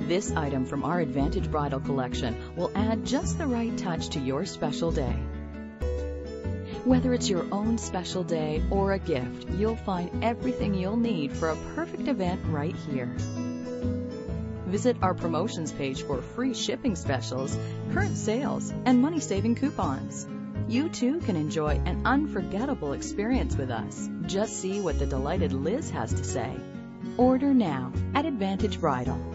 This item from our Advantage Bridal collection will add just the right touch to your special day. Whether it's your own special day or a gift, you'll find everything you'll need for a perfect event right here. Visit our promotions page for free shipping specials, current sales, and money-saving coupons. You too can enjoy an unforgettable experience with us. Just see what the delighted Liz has to say. Order now at Advantage Bridal.